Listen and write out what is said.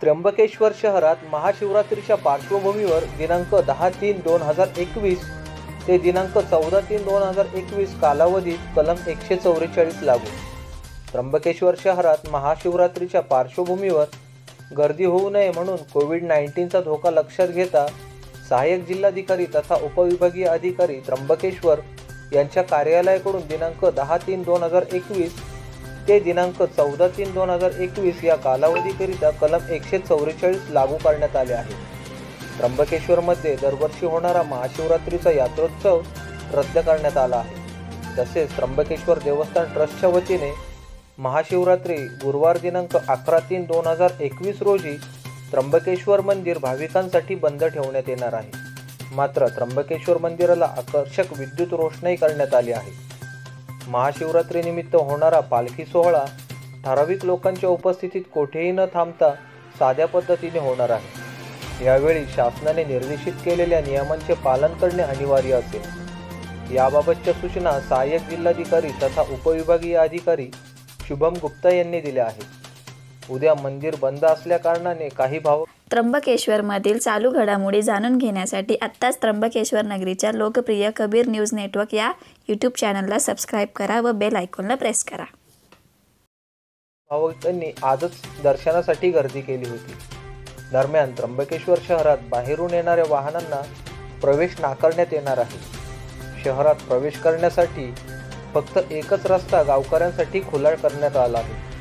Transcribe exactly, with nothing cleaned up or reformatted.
त्र्यंबकेश्वर शहरात महाशिवरात्रीच्या पार्श्वभूमीवर दिनांक दहा तीन दोन हजार एकवीस ते दिनांक चौदा तीन दोन हजार एकवीस कालावधीत कलम एकशे चौवेचाळीस लागू. त्र्यंबकेश्वर शहरात महाशिवरात्रीच्या पार्श्वभूमीवर गर्दी होऊ नये म्हणून कोविड नाईन्टीनचा धोका लक्षात घेता सहाय्यक जिल्हाधिकारी तथा उपविभागीय अधिकारी त्र्यंबकेश्वर यांच्या कार्यालयाकडून दिनांक दहा तीन दोन हजार एकवीस ते दिनांक चौदा तीन दोन हजार एकवीस या कालावधीकरिता कलम एकशे चौवेचाळीस लागू करण्यात आले आहे. त्र्यंबकेश्वरमध्ये दरवर्षी होणारा महाशिवरात्रीचा यात्रोत्सव रद्द करण्यात आला आहे. तसेच त्र्यंबकेश्वर देवस्थान ट्रस्टच्या वतीने महाशिवरात्री गुरुवार दिनांक अकरा तीन दोन हजार एकवीस रोजी त्र्यंबकेश्वर मंदिर भाविकांसाठी बंद ठेवण्यात येणार आहे. मात्र त्र्यंबकेश्वर मंदिराला आकर्षक विद्युत रोषणाई करण्यात आली आहे. महाशिवरात्रीनिमित्त होणारा पालखी सोहळा ठराविक लोकांच्या उपस्थितीत कोठेही न थांबता साध्या पद्धतीने होणार आहे. यावेळी शासनाने निर्देशित केलेल्या नियमांचे पालन करणे अनिवार्य असेल. याबाबतच्या सूचना सहाय्यक जिल्हाधिकारी तथा उपविभागीय अधिकारी शुभम गुप्ता यांनी दिल्या आहेत. उद्या मंदिर बंद असल्या कारणाने काही भाविक त्र्यंबकेश्वरमधील चालू घडामोडी जाणून घेण्यासाठी आत्ताच त्र्यंबकेश्वर नगरीच्या लोकप्रिय कबीर न्यूज नेटवर्क या यूट्यूब चॅनलला सबस्क्राईब करा व बेल आयकॉनला प्रेस करा. भाविकांनी आजच दर्शनासाठी गर्दी केली होती. दरम्यान त्र्यंबकेश्वर शहरात बाहेरून येणाऱ्या वाहनांना प्रवेश नाकारण्यात येणार आहे. शहरात प्रवेश करण्यासाठी फक्त एकच रस्ता गावकऱ्यांसाठी खुला करण्यात आला आहे.